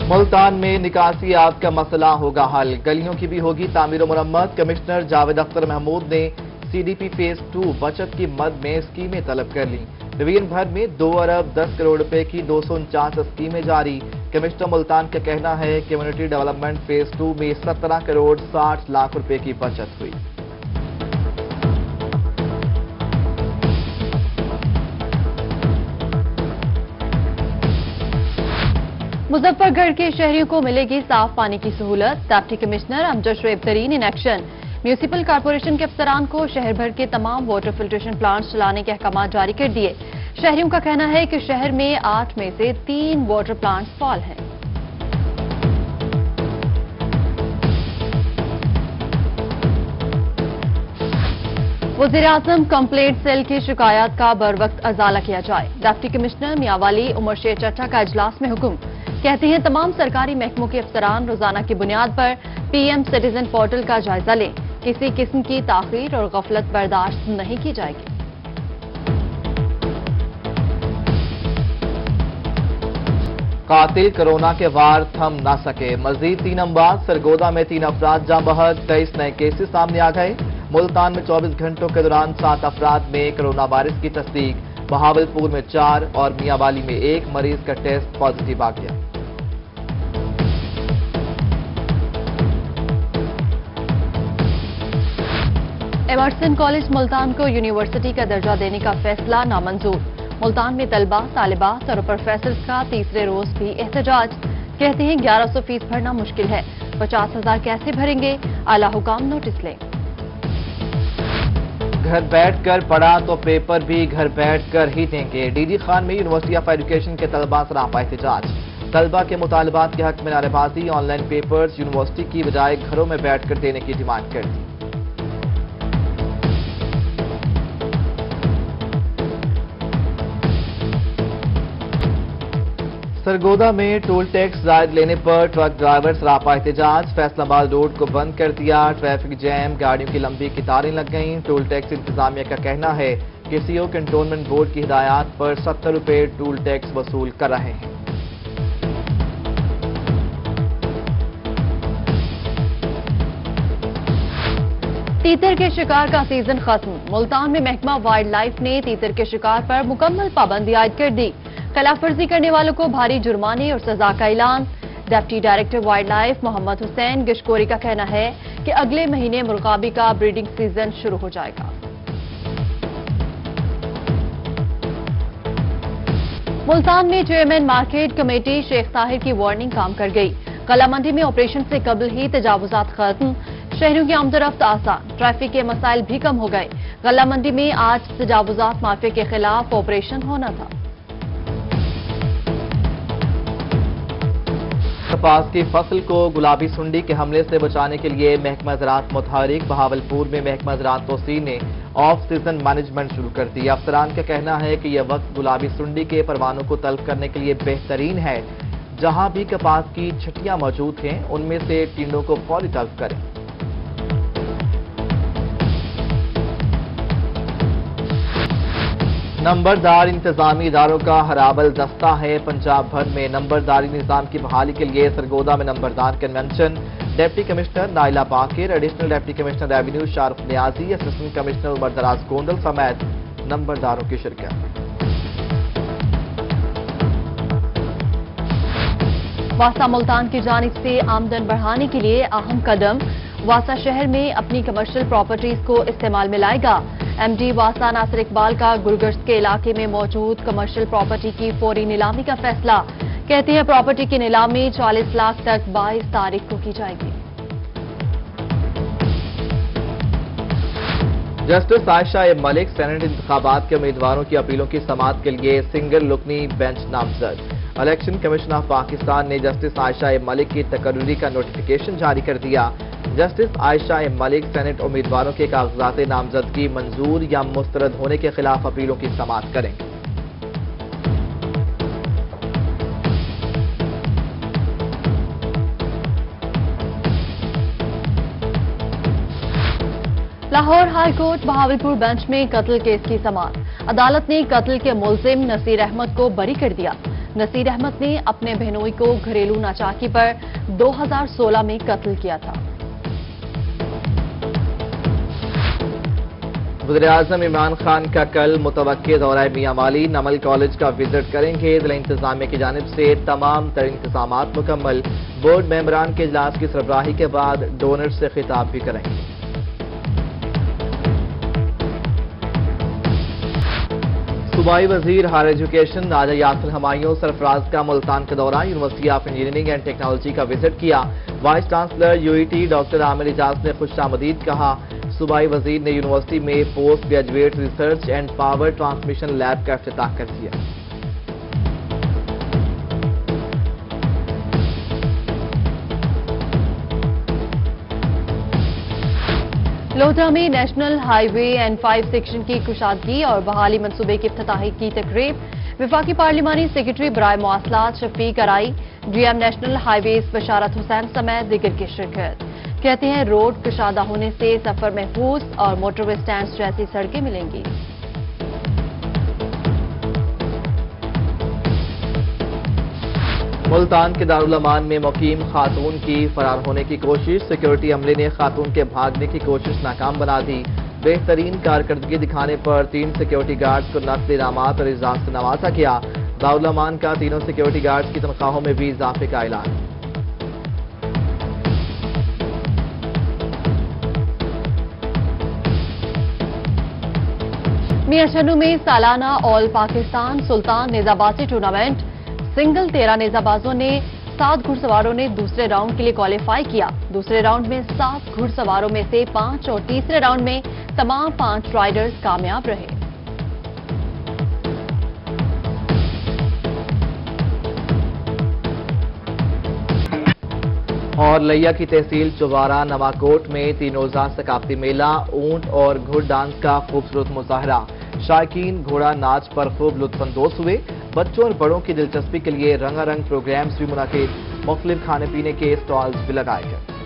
मुल्तान में निकासी आब का मसला होगा हल, गलियों की भी होगी तामीर और मरम्मत। कमिश्नर जावेद अख्तर महमूद ने CDP फेज 2 बचत की मद में स्कीमें तलब कर लीं। डिवीजन भर में 2 अरब 10 करोड़ रुपए की 249 स्कीमें जारी। कमिश्नर मुल्तान का कहना है कि कम्युनिटी डेवलपमेंट फेज 2 में 17 करोड़ 60 लाख रुपए की बचत हुई। मुजफ्फरगढ़ के शहरियों को मिलेगी साफ पानी की सहूलत। डिप्टी कमिश्नर अमजद शुएब तरीन इन एक्शन। म्यूनिसिपल कॉर्पोरेशन के अफसरान को शहर भर के तमाम वाटर फिल्ट्रेशन प्लांट्स चलाने के अहकाम जारी कर दिए। शहरियों का कहना है कि शहर में 8 में से 3 वाटर प्लांट्स फॉल हैं। वज़ीर-ए-आज़म कंप्लेंट सेल की शिकायत का बरवक्त अजाला किया जाए। डिप्टी कमिश्नर मियांवाली उमर शेर चट्टा का इजलास में हुक्म। कहते हैं तमाम सरकारी महकमों के अफसरान रोजाना की बुनियाद पर PM सिटीजन पोर्टल का जायजा लें। किसी किस्म की ताखीर और गफलत बर्दाश्त नहीं की जाएगी। कातिल कोरोना के वार थम ना सके, मजीद 3 अमवात। सरगोदा में 3 अफराद जाँ बहक, 23 नए केसेस सामने आ गए। मुल्तान में 24 घंटों के दौरान 7 अफराद में कोरोना वायरस की तस्दीक। बहावलपुर में 4 और मियांवाली में 1 मरीज का टेस्ट पॉजिटिव आ गया। एमर्सन कॉलेज मुल्तान को यूनिवर्सिटी का दर्जा देने का फैसला नामंजूर। मुल्तान में तलबा, तालिबात और प्रोफेसर्स का तीसरे रोज भी एहतजाज। कहते हैं 1100 फीस भरना मुश्किल है, 50,000 कैसे भरेंगे, आला हुकाम नोटिस लें। घर बैठकर पढ़ा तो पेपर भी घर बैठकर ही देंगे। डीडी खान में यूनिवर्सिटी ऑफ एजुकेशन के तलबा सरापा एहतजाज। तलबा के मुतालबात के हक में नारेबाजी, ऑनलाइन पेपर्स यूनिवर्सिटी की बजाय घरों में बैठकर देने की डिमांड कर दी। सरगोदा में टोल टैक्स जायद लेने पर ट्रक ड्राइवर सरापा एहतजाज। फैसलाबाद रोड को बंद कर दिया। ट्रैफिक जैम, गाड़ियों की लंबी कतारें लग गईं। टोल टैक्स इंतजामिया का कहना है कि CO कंटोनमेंट बोर्ड की हिदायत पर 70 रुपए टोल टैक्स वसूल कर रहे हैं। तीतर के शिकार का सीजन खत्म। मुल्तान में महकमा वाइल्ड लाइफ ने तीतर के शिकार पर मुकम्मल पाबंदी आयद कर दी। खिलाफवर्जी करने वालों को भारी जुर्माने और सजा का ऐलान। Deputy director wildlife Mohammad Hussain Gishkori का कहना है कि अगले महीने मुर्गाबी का ब्रीडिंग सीजन शुरू हो जाएगा। मुल्तान में chairman market committee Sheikh Tahir की वार्निंग काम कर गई। कला मंडी में ऑपरेशन से कबल ही तजावुजात खत्म। शहरियों की आमदरफ्त आसान, ट्रैफिक के मसाइल भी कम हो गए। गला मंडी में आज तजावुजात माफिया के खिलाफ ऑपरेशन होना था। कपास की फसल को गुलाबी सुंडी के हमले से बचाने के लिए महकमा ज़राअत मुतहरिक। बहावलपुर में महकमा ज़राअत तोसी ने ऑफ सीजन मैनेजमेंट शुरू कर दिया। अफसरान का कहना है कि यह वक्त गुलाबी सुंडी के परवानों को तल्फ करने के लिए बेहतरीन है। जहां भी कपास की छटियां मौजूद हैं उनमें से टिंडों को फौरी तल्फ करें। नंबरदार इंतजामी इदारों का हराबल दस्ता है। पंजाब भर में नंबरदारी निजाम की बहाली के लिए सरगोदा में नंबरदार convention. Deputy commissioner Naila Baqir, additional deputy commissioner revenue Sharaf Niazi, assistant commissioner Umar Daraz Gondal समेत नंबरदारों की शिरकत। वासा मुल्तान की जानिब से आमदन बढ़ाने के लिए अहम कदम। वासा शहर में अपनी कमर्शियल प्रॉपर्टीज को इस्तेमाल में लाएगा। MD वासा नासिर इकबाल का गुलगर्ज के इलाके में मौजूद कमर्शियल प्रॉपर्टी की फौरी नीलामी का फैसला। कहते हैं प्रॉपर्टी की नीलामी 40 लाख तक 22 तारीख को की जाएगी। Justice Ayesha A Malik senate इंतखाबात के उम्मीदवारों की अपीलों की समाअत के लिए सिंगल लुकनी बेंच नामजद। इलेक्शन कमीशन ऑफ पाकिस्तान ने जस्टिस आयशा ए मलिक की तकर्री का नोटिफिकेशन जारी कर दिया। Justice Ayesha A Malik senate उम्मीदवारों के कागजात नामजदगी मंजूर या मुस्तरद होने के खिलाफ अपीलों की समाअत करेंगे। Lahore high court Bahawalpur bench में कत्ल केस की समाअत। अदालत ने कत्ल के मुलजिम नसीर अहमद को बरी कर दिया। नसीर अहमद ने अपने बहनोई को घरेलू नाचाकी पर 2016 में कत्ल किया था। वज़ीर-ए-आज़म इमरान खान का कल मुतवक्के दौरा मियां वाली नमल कॉलेज का विजिट करेंगे। जिला इंतजामिया की जानिब से तमाम तर इंतजामात मुकम्मल। बोर्ड मेंबरान के इजलास की सरबराही के बाद डोनर से खिताब भी करेंगे। सूबाई वजीर हायर एजुकेशन राजा यासिर हमायूं सरफराज का मुल्तान का दौरा, university of engineering and technology का विजिट किया। Vice chancellor UET doctor Amir Ijaz ने खुशामदीद कहा। सूबाई वजीर ने यूनिवर्सिटी में post graduate research and power transmission lab का इफ्तिताह कर दिया। लोधा में नेशनल हाईवे N5 सेक्शन की कुशादगी और बहाली मंसूबे की इफ्तिताही की तकरीब। वफाकी पार्लिमानी सेक्रेटरी बराए मवासलात Shafiq Arain, GM national highways Basharat Hussain समेत दीगर की शिरकत। कहते हैं रोड कुशादा होने से सफर महफूज और मोटरवे स्टैंड जैसी सड़कें मिलेंगी। मुल्तान के दारुल अमान में मुकीम खातून की फरार होने की कोशिश, सिक्योरिटी अमले ने खातून के भागने की कोशिश नाकाम बना दी। बेहतरीन कारकर्दगी दिखाने पर 3 सिक्योरिटी गार्ड्स को नकद इनामात और एजाज से नवाजा गया। दारुल अमान का तीनों सिक्योरिटी गार्ड्स की तनख्वाहों में भी इजाफे का ऐलान। मियां में सालाना ऑल पाकिस्तान सुल्तान नेजाबाजी टूर्नामेंट, सिंगल 13 नेजाबाजों ने 7 घुड़सवारों ने दूसरे राउंड के लिए क्वालिफाई किया। दूसरे राउंड में 7 घुड़सवारों में से 5 और तीसरे राउंड में तमाम 5 राइडर्स कामयाब रहे। और लिया की तहसील चुवारा नवाकोट में 3 रोजा सकाफती मेला, ऊंट और घुड़ डांस का खूबसूरत मुजाहरा। शायकीन घोड़ा नाच पर खूब लुत्फानंदोज हुए। बच्चों और बड़ों की दिलचस्पी के लिए रंगारंग प्रोग्राम्स भी मुनाकिद, मुख्तलिफ खाने पीने के स्टॉल्स भी लगाए गए।